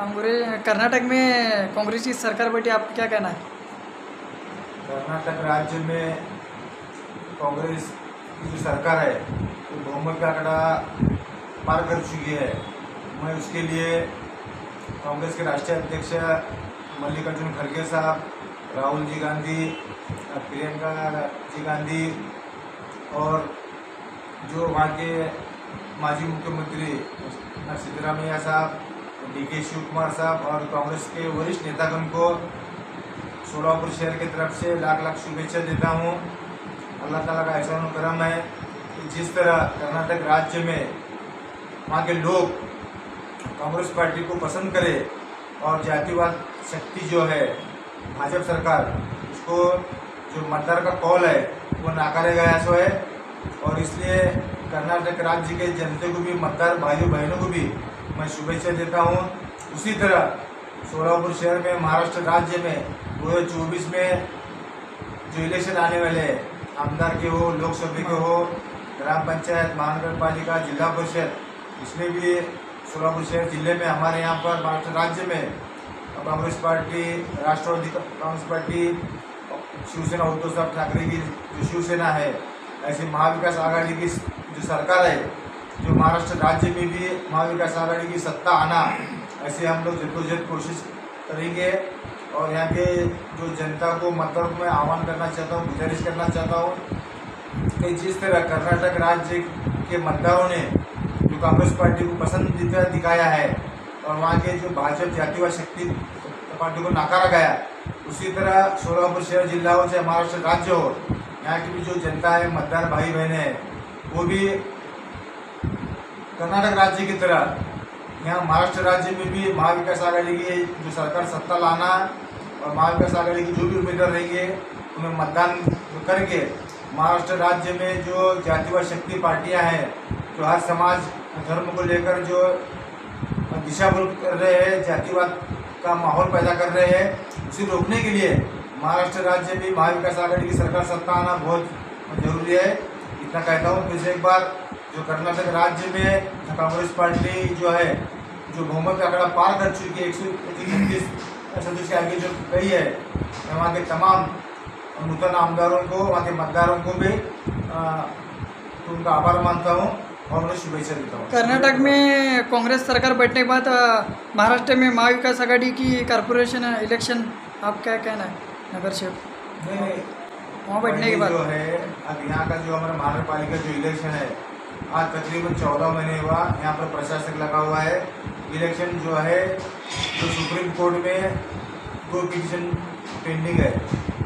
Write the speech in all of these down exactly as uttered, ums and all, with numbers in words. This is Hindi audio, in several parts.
कांग्रेस कर्नाटक में कांग्रेस की सरकार बैठी, आपका क्या कहना है? कर्नाटक राज्य में कांग्रेस की जो सरकार है वो बहुमत का आंकड़ा पार कर चुकी है। मैं उसके लिए कांग्रेस के राष्ट्रीय अध्यक्ष मल्लिकार्जुन खड़गे साहब, राहुल जी गांधी, प्रियंका जी गांधी और जो वहाँ के माजी मुख्यमंत्री सिद्धरामैया साहब, डी के शिव कुमार साहब और कांग्रेस के वरिष्ठ नेतागण को सोलापुर शहर की तरफ से लाख लाख शुभेच्छा देता हूँ। अल्लाह ताला का एहसान करम है कि जिस तरह कर्नाटक राज्य में वहाँ के लोग कांग्रेस पार्टी को पसंद करे और जातिवाद शक्ति जो है भाजपा सरकार, उसको जो मतदार का कॉल है वो नाकारे गया सो है। और इसलिए कर्नाटक राज्य के जनता को भी, मतदार भाइयों बहनों को भी मैं शुभेच्छा देता हूँ। उसी तरह सोलापुर शहर में, महाराष्ट्र राज्य में दो हज़ार चौबीस में जो इलेक्शन आने वाले हैं, आमदार के हो, लोकसभा के हो, ग्राम पंचायत, महानगर पालिका, जिला परिषद, इसमें भी सोलापुर शहर जिले में हमारे यहाँ पर महाराष्ट्र राज्य में कांग्रेस पार्टी, राष्ट्रवादी कांग्रेस पार्टी, शिवसेना उद्धव साहब ठाकरे की जो शिवसेना है, ऐसी महाविकास आघाड़ी की जो सरकार है, जो महाराष्ट्र राज्य में भी महाविकास आघाड़ी की सत्ता आना, ऐसे हम लोग जद्दोजहद कोशिश करेंगे। और यहाँ के जो जनता को, मतदार को मैं आह्वान करना चाहता हूँ, गुजारिश करना चाहता हूँ कि जिस तरह कर्नाटक राज्य के मतदारों ने जो कांग्रेस पार्टी को पसंदीदा दिखाया है और वहाँ के जो भाजपा जातिवाद शक्ति पार्टी को नकारा गया, उसी तरह सोलापुर शहर जिला हो चाहे महाराष्ट्र राज्य हो, यहाँ की भी जो जनता है, मतदार भाई बहनें हैं, वो भी कर्नाटक राज्य की तरह यहाँ महाराष्ट्र राज्य में भी महाविकास आघाड़ी की जो सरकार सत्ता लाना और महाविकास आघाड़ी की जो भी उम्मीदवार रहेंगे उन्हें मतदान करके महाराष्ट्र राज्य में जो जातिवाद शक्ति पार्टियां हैं, जो हर समाज धर्म को लेकर जो दिशा बोध कर रहे हैं, जातिवाद का माहौल पैदा कर रहे हैं, उसे रोकने के लिए महाराष्ट्र राज्य में महाविकास आघाड़ी की सरकार सत्ता आना बहुत जरूरी है। इतना कहता हूँ। फिर से एक बार, जो कर्नाटक राज्य में कांग्रेस पार्टी जो है, जो बहुमत का आंकड़ा पार कर चुकी है, एक सौ छत्तीस सदस्य के आगे जो गई है, मैं वहाँ के तमाम नूतन आमदारों को, वहाँ के मतदारों को भी तो उनका आभार मानता हूँ और उन्हें शुभेच्छा देता हूँ। कर्नाटक में कांग्रेस सरकार बैठने के बाद महाराष्ट्र में महाविकास आघाड़ी की कॉर्पोरेशन इलेक्शन, आप क्या कहना है? नगर सेवक नहीं, वहाँ बैठने के बाद जो है, अब यहाँ का जो हमारा महानगर पालिका जो इलेक्शन है, आज तकरीबन चौदह महीने हुआ, यहाँ पर प्रशासक लगा हुआ है। इलेक्शन जो है, जो सुप्रीम कोर्ट में दो पिटीशन पेंडिंग है,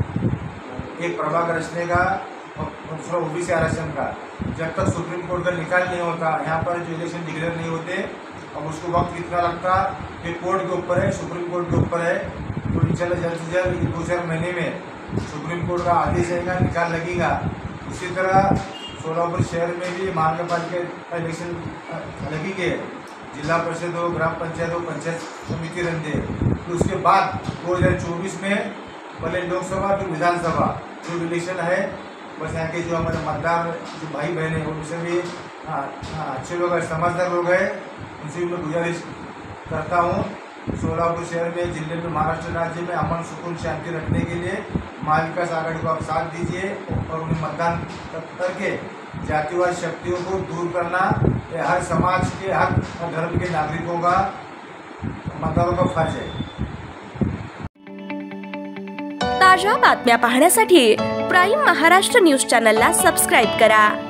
एक प्रभाग रचने का और दूसरा ओबीसी आरक्षण का। जब तक सुप्रीम कोर्ट का निकाल नहीं होता, यहाँ पर जो इलेक्शन डिक्लेयर नहीं होते, अब उसको वक्त कितना लगता ये कोर्ट के ऊपर है, सुप्रीम कोर्ट के ऊपर है। तो इंशाल्लाह जल्द से जल्द दो चार महीने में सुप्रीम कोर्ट का आदेश आएगा, निकाल लगेगा। उसी तरह सोलापुर शहर में भी महानगर पालिका का इलेक्शन लगेंगे, जिला परिषद हो, ग्राम पंचायत हो, पंचायत समिति रहते। तो उसके बाद दो हज़ार चौबीस में पहले लोकसभा फिर विधानसभा जो इलेक्शन है, बस यहाँ के जो हमारे मतदार जो भाई बहन हैं उनसे भी अच्छे लोग हैं, समझदार लोग हैं, उनसे भी मैं गुजारिश करता हूँ सोलापुर शहर में, जिले में, महाराष्ट्र राज्य में अमन सुकून शांति रखने के लिए महाविकास आघाड़ी को आप साथ दीजिए और उन्हें मतदान करके जातिवाद शक्तियों को दूर करना ये हर समाज के, हर धर्म के नागरिकों का, मतदारों का फर्ज है। ताज्या बातम्या पाहण्यासाठी प्राईम महाराष्ट्र न्यूज चॅनलला सबस्क्राईब करा।